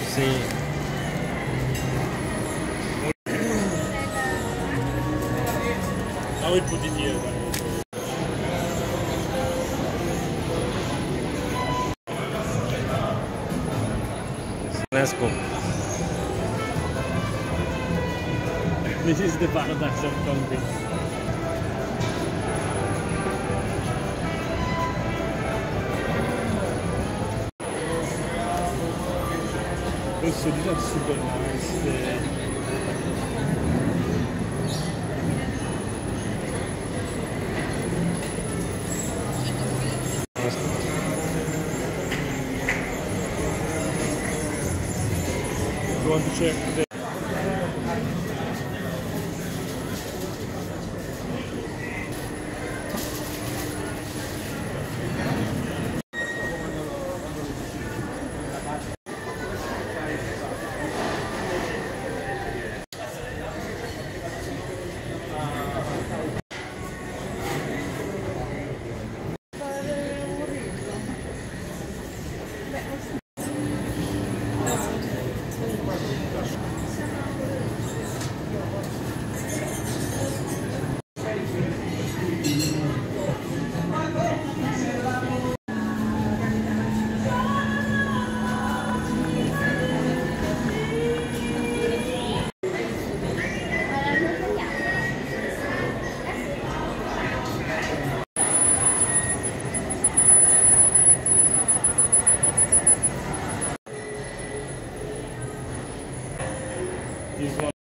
Sì. Now we put it here. Let's go. This is the paradise of camping. Also, these are super nice. You want to check the this one.